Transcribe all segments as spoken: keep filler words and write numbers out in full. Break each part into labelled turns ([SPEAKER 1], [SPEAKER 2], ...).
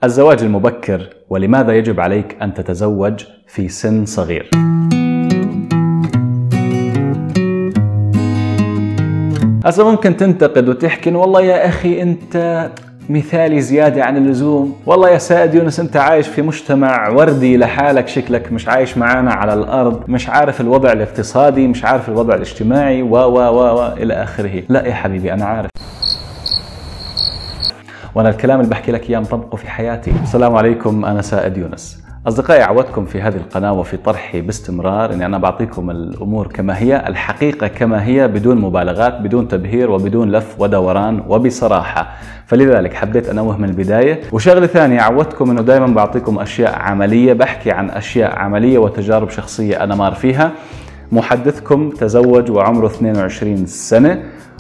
[SPEAKER 1] الزواج المبكر، ولماذا يجب عليك أن تتزوج في سن صغير؟ هسه ممكن تنتقد وتحكي والله يا أخي أنت مثالي زيادة عن اللزوم، والله يا سائد يونس أنت عايش في مجتمع وردي لحالك، شكلك مش عايش معانا على الأرض، مش عارف الوضع الاقتصادي، مش عارف الوضع الاجتماعي و و و و إلى آخره. لا يا حبيبي أنا عارف، وأنا الكلام اللي بحكي لك إياه مطبقه في حياتي. السلام عليكم، أنا سائد يونس. أصدقائي، عودتكم في هذه القناة وفي طرحي باستمرار أني أنا بعطيكم الأمور كما هي، الحقيقة كما هي، بدون مبالغات، بدون تبهير وبدون لف ودوران وبصراحة. فلذلك حبيت أنوه من البداية. وشغلة ثانية، عودتكم أنه دائما بعطيكم أشياء عملية، بحكي عن أشياء عملية وتجارب شخصية أنا مار فيها. محدثكم تزوج وعمره اثنين وعشرين سنة،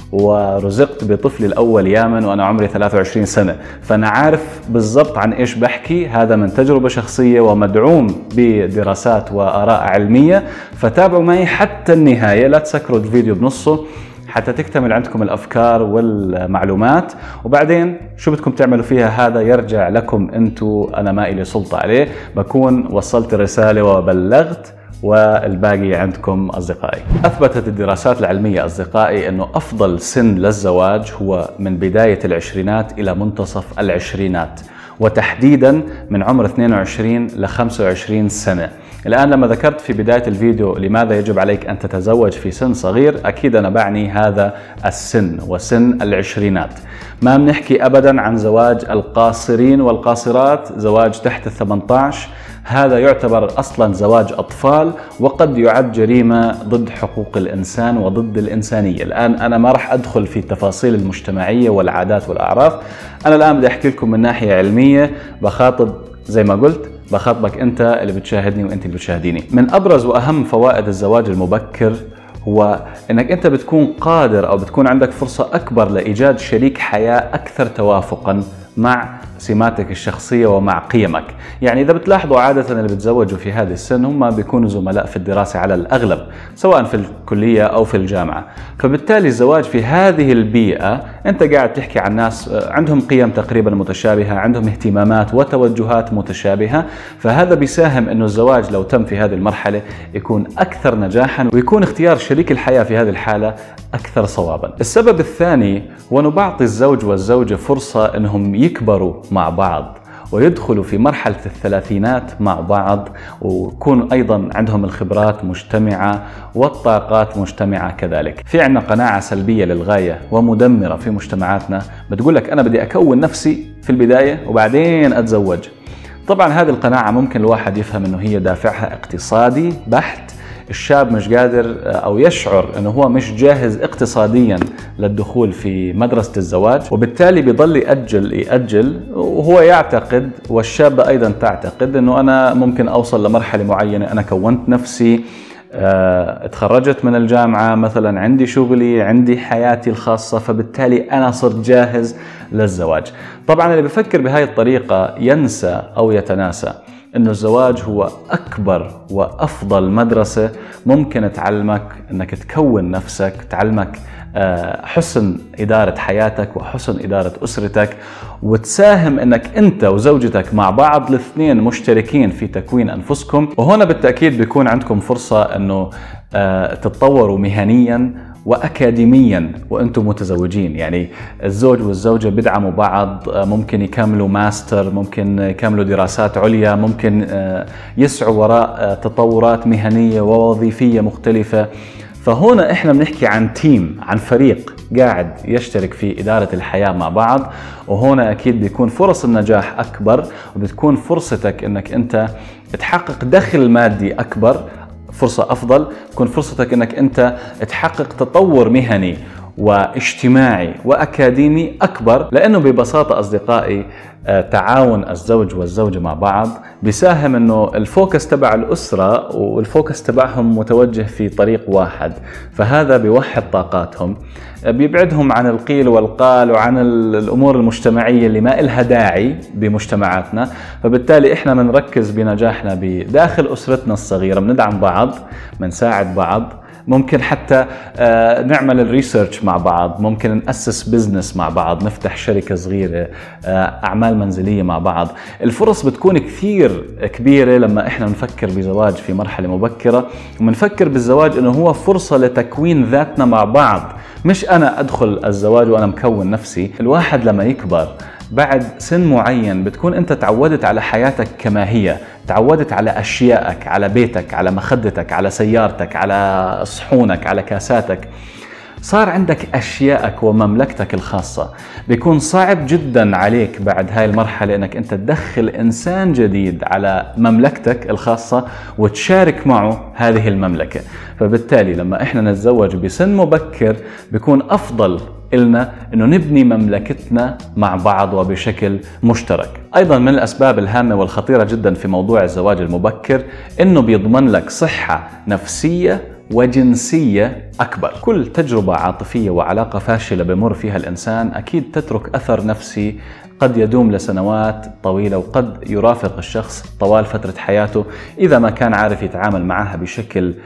[SPEAKER 1] ورزقت بطفلي الأول يامن وأنا عمري ثلاثة وعشرين سنة، فأنا عارف بالضبط عن إيش بحكي. هذا من تجربة شخصية ومدعوم بدراسات وآراء علمية، فتابعوا معي حتى النهاية، لا تسكروا الفيديو بنصه حتى تكتمل عندكم الأفكار والمعلومات. وبعدين شو بدكم تعملوا فيها هذا يرجع لكم أنتوا، أنا ما إلي سلطة عليه، بكون وصلت الرسالة وبلغت، والباقي عندكم أصدقائي. أثبتت الدراسات العلمية أصدقائي أنه أفضل سن للزواج هو من بداية العشرينات إلى منتصف العشرينات، وتحديدا من عمر اثنين وعشرين ل خمسة وعشرين سنة. الآن لما ذكرت في بداية الفيديو لماذا يجب عليك أن تتزوج في سن صغير، أكيد أنا بعني هذا السن وسن العشرينات. ما بنحكي أبدا عن زواج القاصرين والقاصرات، زواج تحت الثمانية عشر، هذا يعتبر أصلا زواج أطفال، وقد يعد جريمة ضد حقوق الإنسان وضد الإنسانية. الآن أنا ما راح أدخل في التفاصيل المجتمعية والعادات والأعراف، أنا الآن بدي أحكي لكم من ناحية علمية، بخاطب زي ما قلت بخاطبك أنت اللي بتشاهدني وأنت اللي بتشاهديني. من أبرز وأهم فوائد الزواج المبكر هو أنك أنت بتكون قادر أو بتكون عندك فرصة أكبر لإيجاد شريك حياة أكثر توافقاً مع سماتك الشخصية ومع قيمك. يعني إذا بتلاحظوا عادة اللي بتزوجوا في هذه السن هم بيكونوا زملاء في الدراسة على الأغلب، سواء في الكلية أو في الجامعة، فبالتالي الزواج في هذه البيئة أنت قاعد تحكي عن ناس عندهم قيم تقريبا متشابهة، عندهم اهتمامات وتوجهات متشابهة، فهذا بيساهم أنه الزواج لو تم في هذه المرحلة يكون أكثر نجاحا، ويكون اختيار شريك الحياة في هذه الحالة أكثر صوابا. السبب الثاني هو أنه بعطي الزوج والزوجة فرصة أنهم يكبروا مع بعض ويدخلوا في مرحلة الثلاثينات مع بعض، ويكون أيضا عندهم الخبرات مجتمعة والطاقات مجتمعة كذلك. في عنا قناعة سلبية للغاية ومدمرة في مجتمعاتنا بتقول لك أنا بدي أكون نفسي في البداية وبعدين أتزوج. طبعا هذه القناعة ممكن الواحد يفهم أنه هي دافعها اقتصادي بحت، الشاب مش قادر أو يشعر أنه هو مش جاهز اقتصاديا للدخول في مدرسة الزواج، وبالتالي بيضل يأجل يأجل، وهو يعتقد والشابة أيضا تعتقد أنه أنا ممكن أوصل لمرحلة معينة، أنا كونت نفسي، اه اتخرجت من الجامعة مثلا، عندي شغلي، عندي حياتي الخاصة، فبالتالي أنا صرت جاهز للزواج. طبعا اللي بفكر بهاي الطريقة ينسى أو يتناسى إنه الزواج هو أكبر وأفضل مدرسة ممكن تعلمك إنك تكون نفسك، تعلمك حسن إدارة حياتك وحسن إدارة أسرتك، وتساهم إنك أنت وزوجتك مع بعض الاثنين مشتركين في تكوين أنفسكم. وهنا بالتأكيد بيكون عندكم فرصة إنه تتطوروا مهنياً وأكاديميا وأنتم متزوجين. يعني الزوج والزوجة بيدعموا بعض، ممكن يكملوا ماستر، ممكن يكملوا دراسات عليا، ممكن يسعوا وراء تطورات مهنية ووظيفية مختلفة. فهنا إحنا بنحكي عن تيم، عن فريق قاعد يشترك في إدارة الحياة مع بعض، وهنا أكيد بيكون فرص النجاح أكبر، وبتكون فرصتك إنك أنت تحقق دخل مادي أكبر، فرصة أفضل، تكون فرصتك أنك أنت تحقق تطور مهني واجتماعي وأكاديمي أكبر. لأنه ببساطة أصدقائي تعاون الزوج والزوجة مع بعض بيساهم أنه الفوكس تبع الأسرة والفوكس تبعهم متوجه في طريق واحد، فهذا بيوحد طاقاتهم، بيبعدهم عن القيل والقال وعن الأمور المجتمعية اللي ما إلها داعي بمجتمعاتنا. فبالتالي إحنا بنركز بنجاحنا بداخل أسرتنا الصغيرة، بندعم بعض، بنساعد بعض، ممكن حتى نعمل الريسيرش مع بعض، ممكن نأسس بزنس مع بعض، نفتح شركة صغيرة، أعمال منزلية مع بعض. الفرص بتكون كثير كبيرة لما إحنا نفكر بزواج في مرحلة مبكرة، ومنفكر بالزواج إنه هو فرصة لتكوين ذاتنا مع بعض، مش أنا أدخل الزواج وأنا مكون نفسي. الواحد لما يكبر بعد سن معين بتكون أنت تعودت على حياتك كما هي، تعودت على أشيائك، على بيتك، على مخدتك، على سيارتك، على صحونك، على كاساتك. صار عندك أشيائك ومملكتك الخاصة. بيكون صعب جدا عليك بعد هاي المرحلة أنك أنت تدخل إنسان جديد على مملكتك الخاصة وتشارك معه هذه المملكة. فبالتالي لما إحنا نتزوج بسن مبكر بيكون أفضل إلنا أنه نبني مملكتنا مع بعض وبشكل مشترك. أيضا من الأسباب الهامة والخطيرة جدا في موضوع الزواج المبكر أنه بيضمن لك صحة نفسية وجنسية أكبر. كل تجربة عاطفية وعلاقة فاشلة بمر فيها الإنسان أكيد تترك أثر نفسي قد يدوم لسنوات طويلة، وقد يرافق الشخص طوال فترة حياته إذا ما كان عارف يتعامل معها بشكل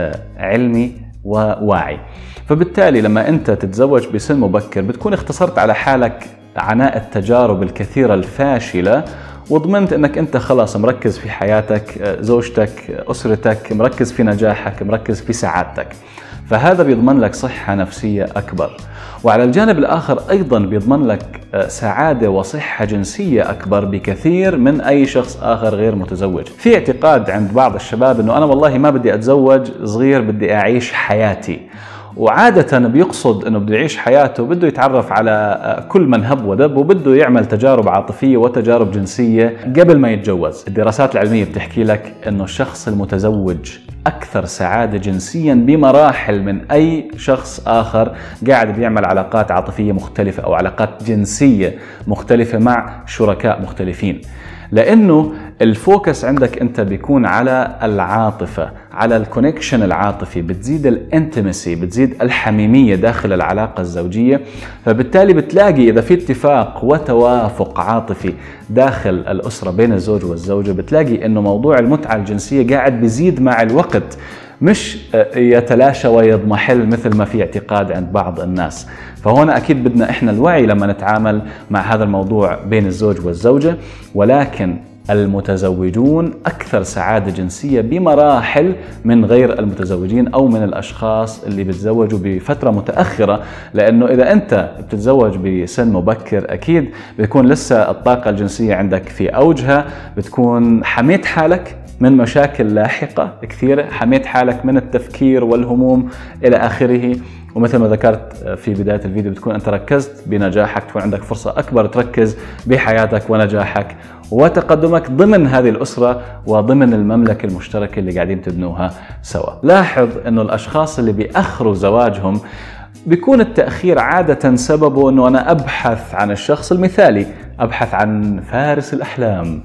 [SPEAKER 1] علمي وواعي. فبالتالي لما أنت تتزوج بسن مبكر بتكون اختصرت على حالك عناء التجارب الكثيرة الفاشلة، وضمنت أنك أنت خلاص مركز في حياتك، زوجتك، أسرتك، مركز في نجاحك، مركز في سعادتك. فهذا بيضمن لك صحة نفسية أكبر. وعلى الجانب الآخر أيضا بيضمن لك سعادة وصحة جنسية أكبر بكثير من أي شخص آخر غير متزوج. في اعتقاد عند بعض الشباب أنه أنا والله ما بدي أتزوج صغير، بدي أعيش حياتي. وعادة بيقصد أنه بده يعيش حياته، بده يتعرف على كل من هب ودب، وبده يعمل تجارب عاطفية وتجارب جنسية قبل ما يتجوز. الدراسات العلمية بتحكي لك أنه الشخص المتزوج أكثر سعادة جنسيا بمراحل من أي شخص آخر قاعد بيعمل علاقات عاطفية مختلفة أو علاقات جنسية مختلفة مع شركاء مختلفين، لأنه الفوكس عندك أنت بيكون على العاطفة، على الكونكشن العاطفي، بتزيد الانتمسي، بتزيد الحميمية داخل العلاقة الزوجية. فبالتالي بتلاقي إذا في اتفاق وتوافق عاطفي داخل الأسرة بين الزوج والزوجة، بتلاقي أنه موضوع المتعة الجنسية قاعد بيزيد مع الوقت، مش يتلاشى ويضمحل مثل ما في اعتقاد عند بعض الناس. فهنا أكيد بدنا إحنا الوعي لما نتعامل مع هذا الموضوع بين الزوج والزوجة. ولكن المتزوجون أكثر سعادة جنسية بمراحل من غير المتزوجين أو من الأشخاص اللي بتزوجوا بفترة متأخرة، لأنه إذا أنت بتتزوج بسن مبكر أكيد بتكون لسه الطاقة الجنسية عندك في أوجها، بتكون حميت حالك من مشاكل لاحقة كثيرة، حميت حالك من التفكير والهموم إلى آخره. ومثل ما ذكرت في بداية الفيديو بتكون أنت ركزت بنجاحك، تكون عندك فرصة أكبر تركز بحياتك ونجاحك وتقدمك ضمن هذه الأسرة وضمن المملكة المشتركة اللي قاعدين تبنوها سوا. لاحظ أنه الأشخاص اللي بيأخروا زواجهم بيكون التأخير عادة سببه أنه أنا أبحث عن الشخص المثالي، أبحث عن فارس الأحلام،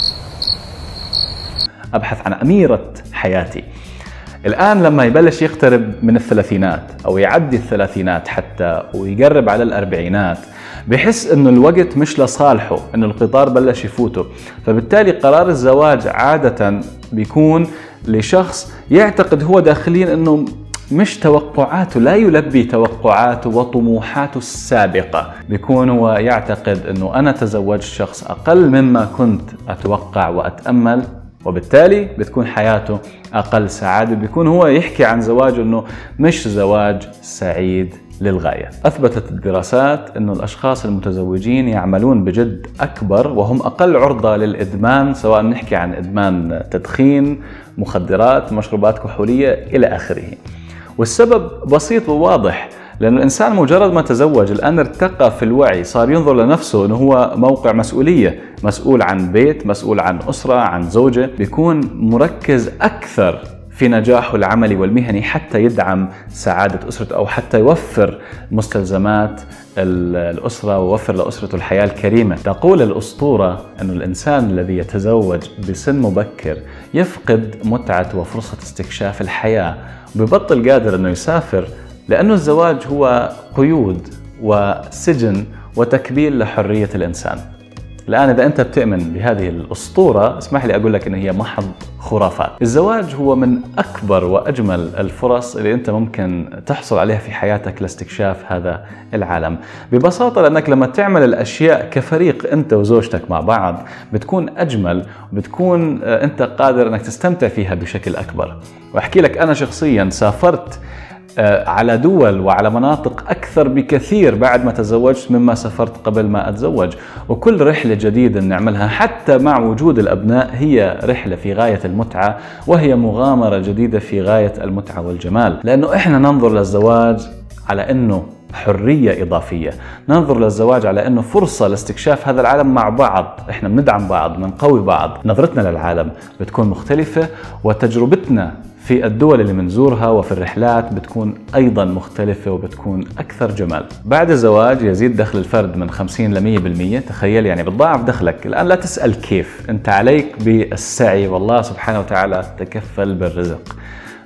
[SPEAKER 1] أبحث عن أميرة حياتي. الآن لما يبلش يقترب من الثلاثينات أو يعدي الثلاثينات حتى ويقرب على الأربعينات، بحس إنه الوقت مش لصالحه، إنه القطار بلش يفوته. فبالتالي قرار الزواج عادة بيكون لشخص يعتقد هو داخليا إنه مش توقعاته، لا يلبي توقعاته وطموحاته السابقة. بيكون هو يعتقد إنه أنا تزوجت شخص أقل مما كنت أتوقع وأتأمل، وبالتالي بتكون حياته أقل سعادة. بيكون هو يحكي عن زواج أنه مش زواج سعيد للغاية. أثبتت الدراسات أنه الأشخاص المتزوجين يعملون بجد أكبر وهم أقل عرضة للإدمان، سواء نحكي عن إدمان تدخين، مخدرات، مشروبات كحولية إلى آخره. والسبب بسيط وواضح، لأن الإنسان مجرد ما تزوج الآن ارتقى في الوعي، صار ينظر لنفسه أنه هو موقع مسؤولية، مسؤول عن بيت، مسؤول عن أسرة، عن زوجة. بيكون مركز أكثر في نجاحه العملي والمهني حتى يدعم سعادة أسرته أو حتى يوفر مستلزمات الأسرة ويوفر لأسرته الحياة الكريمة. تقول الأسطورة أن الإنسان الذي يتزوج بسن مبكر يفقد متعة وفرصة استكشاف الحياة، وبيبطل قادر أنه يسافر، لأنه الزواج هو قيود وسجن وتكبيل لحرية الإنسان. الآن إذا أنت بتؤمن بهذه الأسطورة اسمح لي أقول لك إن هي محض خرافات. الزواج هو من أكبر وأجمل الفرص اللي أنت ممكن تحصل عليها في حياتك لاستكشاف هذا العالم، ببساطة لأنك لما تعمل الأشياء كفريق أنت وزوجتك مع بعض بتكون أجمل وبتكون أنت قادر أنك تستمتع فيها بشكل أكبر. وأحكي لك أنا شخصيا سافرت على دول وعلى مناطق أكثر بكثير بعد ما تزوجت مما سافرت قبل ما أتزوج، وكل رحلة جديدة نعملها حتى مع وجود الأبناء هي رحلة في غاية المتعة، وهي مغامرة جديدة في غاية المتعة والجمال. لأنه إحنا ننظر للزواج على أنه حرية إضافية، ننظر للزواج على أنه فرصة لاستكشاف هذا العالم مع بعض، إحنا بندعم بعض، بنقوي بعض، نظرتنا للعالم بتكون مختلفة، وتجربتنا في الدول اللي منزورها وفي الرحلات بتكون أيضا مختلفة وبتكون أكثر جمال. بعد الزواج يزيد دخل الفرد من خمسين ل مية بالمية، تخيل يعني بتضاعف دخلك. الآن لا تسأل كيف، أنت عليك بالسعي والله سبحانه وتعالى تكفل بالرزق.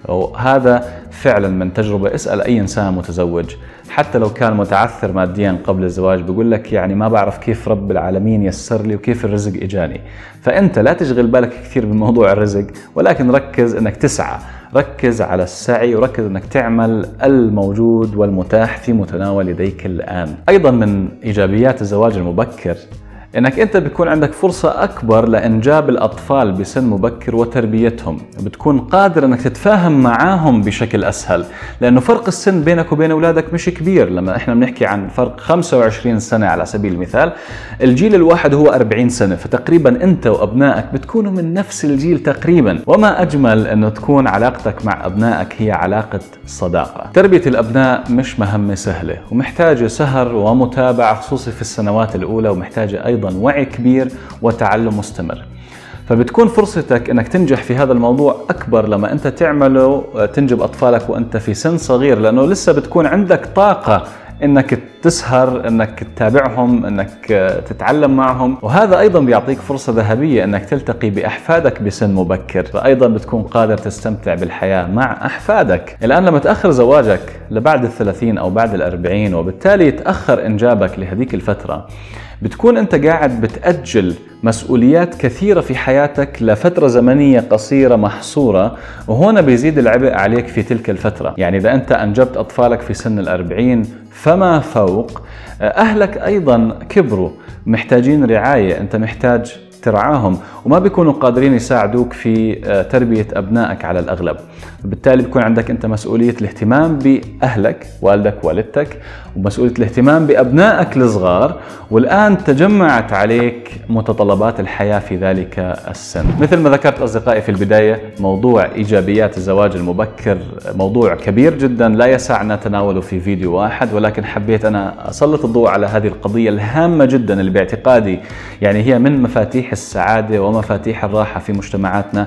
[SPEAKER 1] وهذا فعلا من تجربة، اسأل أي إنسان متزوج حتى لو كان متعثر ماديا قبل الزواج بيقول لك يعني ما بعرف كيف رب العالمين يسر لي وكيف الرزق إجاني. فأنت لا تشغل بالك كثير بموضوع الرزق، ولكن ركز أنك تسعى، ركز على السعي، وركز أنك تعمل الموجود والمتاح في متناول يديك الآن. أيضا من إيجابيات الزواج المبكر انك انت بيكون عندك فرصة اكبر لانجاب الاطفال بسن مبكر وتربيتهم، بتكون قادر انك تتفاهم معاهم بشكل اسهل، لانه فرق السن بينك وبين اولادك مش كبير. لما احنا بنحكي عن فرق خمسة وعشرين سنة على سبيل المثال، الجيل الواحد هو أربعين سنة، فتقريبا انت وابنائك بتكونوا من نفس الجيل تقريبا. وما اجمل انه تكون علاقتك مع ابنائك هي علاقة صداقة. تربية الابناء مش مهمة سهلة، ومحتاجة سهر ومتابعة خصوصي في السنوات الاولى، ومحتاجة ايضا أيضاً وعي كبير وتعلم مستمر. فبتكون فرصتك انك تنجح في هذا الموضوع اكبر لما انت تعمله تنجب اطفالك وانت في سن صغير، لانه لسه بتكون عندك طاقة انك تسهر، انك تتابعهم، انك تتعلم معهم. وهذا ايضا بيعطيك فرصة ذهبية انك تلتقي باحفادك بسن مبكر، فايضا بتكون قادر تستمتع بالحياة مع احفادك. الان لما تاخر زواجك لبعد الثلاثين او بعد الاربعين، وبالتالي يتاخر انجابك لهذيك الفترة، بتكون انت قاعد بتأجل مسؤوليات كثيرة في حياتك لفترة زمنية قصيرة محصورة، وهنا بيزيد العبء عليك في تلك الفترة. يعني إذا أنت أنجبت أطفالك في سن الأربعين فما فوق، أهلك أيضا كبروا محتاجين رعاية، أنت محتاج ترعاهم، وما بيكونوا قادرين يساعدوك في تربية أبنائك على الأغلب. بالتالي بيكون عندك أنت مسؤولية الاهتمام بأهلك، والدك والدتك، ومسؤولية الاهتمام بأبنائك الصغار، والآن تجمعت عليك متطلبات الحياة في ذلك السن. مثل ما ذكرت أصدقائي في البداية، موضوع إيجابيات الزواج المبكر موضوع كبير جدا لا يسعنا تناوله في فيديو واحد، ولكن حبيت أنا أسلط الضوء على هذه القضية الهامة جدا اللي باعتقادي يعني هي من مفاتيح السعادة ومفاتيح الراحة في مجتمعاتنا.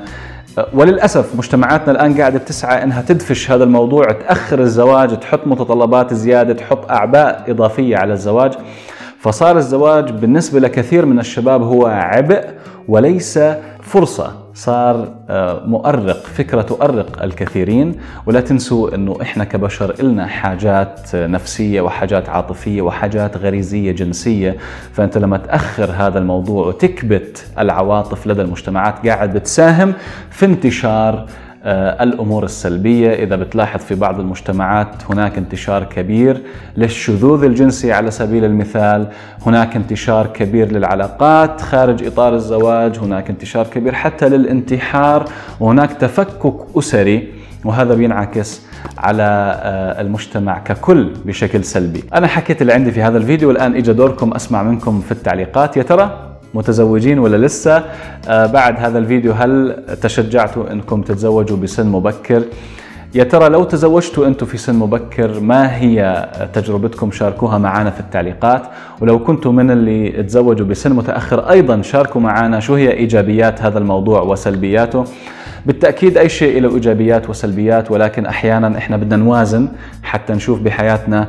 [SPEAKER 1] وللأسف مجتمعاتنا الآن قاعدة بتسعى أنها تدفش هذا الموضوع، تأخر الزواج، تحط متطلبات زيادة، تحط أعباء إضافية على الزواج. فصار الزواج بالنسبة لكثير من الشباب هو عبء وليس فرصة، صار مؤرق، فكرة تؤرق الكثيرين. ولا تنسوا أنه إحنا كبشر إلنا حاجات نفسية وحاجات عاطفية وحاجات غريزية جنسية، فأنت لما تأخر هذا الموضوع وتكبت العواطف لدى المجتمعات قاعد بتساهم في انتشار الأمور السلبية. إذا بتلاحظ في بعض المجتمعات هناك انتشار كبير للشذوذ الجنسي على سبيل المثال، هناك انتشار كبير للعلاقات خارج إطار الزواج، هناك انتشار كبير حتى للانتحار، وهناك تفكك أسري، وهذا بينعكس على المجتمع ككل بشكل سلبي. أنا حكيت اللي عندي في هذا الفيديو، والآن إجا دوركم أسمع منكم في التعليقات. يا ترى متزوجين ولا لسه؟ آه بعد هذا الفيديو هل تشجعتوا انكم تتزوجوا بسن مبكر؟ يا ترى لو تزوجتوا انتم في سن مبكر ما هي تجربتكم؟ شاركوها معنا في التعليقات. ولو كنتم من اللي تزوجوا بسن متأخر ايضا شاركوا معنا شو هي ايجابيات هذا الموضوع وسلبياته. بالتأكيد اي شيء له ايجابيات وسلبيات، ولكن احيانا احنا بدنا نوازن حتى نشوف بحياتنا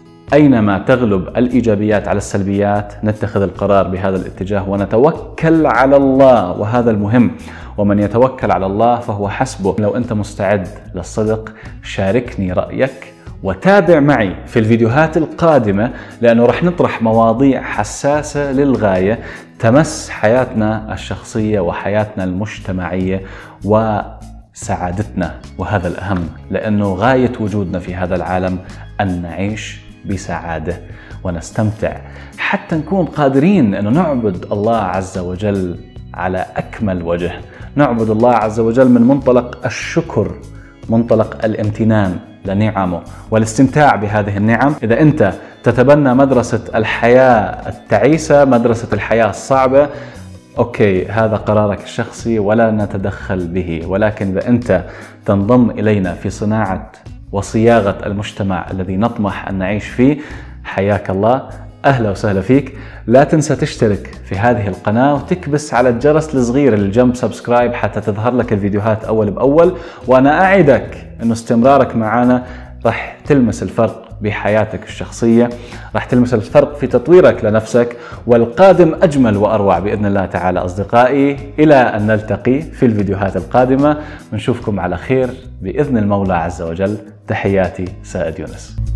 [SPEAKER 1] أينما تغلب الإيجابيات على السلبيات نتخذ القرار بهذا الاتجاه ونتوكل على الله، وهذا المهم. ومن يتوكل على الله فهو حسبه. لو أنت مستعد للصدق شاركني رأيك وتابع معي في الفيديوهات القادمة، لأنه رح نطرح مواضيع حساسة للغاية تمس حياتنا الشخصية وحياتنا المجتمعية وسعادتنا، وهذا الأهم، لأنه غاية وجودنا في هذا العالم أن نعيش بسعادة ونستمتع حتى نكون قادرين أن نعبد الله عز وجل على أكمل وجه. نعبد الله عز وجل من منطلق الشكر، منطلق الامتنان لنعمه والاستمتاع بهذه النعم. إذا أنت تتبنى مدرسة الحياة التعيسة، مدرسة الحياة الصعبة، أوكي، هذا قرارك الشخصي ولا نتدخل به، ولكن إذا أنت تنضم إلينا في صناعة وصياغة المجتمع الذي نطمح أن نعيش فيه، حياك الله، أهلا وسهلا فيك. لا تنسى تشترك في هذه القناة وتكبس على الجرس الصغير اللي جنب سبسكرايب حتى تظهر لك الفيديوهات أول بأول. وأنا أعدك أنه استمرارك معنا راح تلمس الفرق بحياتك الشخصية، راح تلمس الفرق في تطويرك لنفسك، والقادم أجمل وأروع بإذن الله تعالى. أصدقائي، إلى أن نلتقي في الفيديوهات القادمة، ونشوفكم على خير بإذن المولى عز وجل. تحياتي، سائد يونس.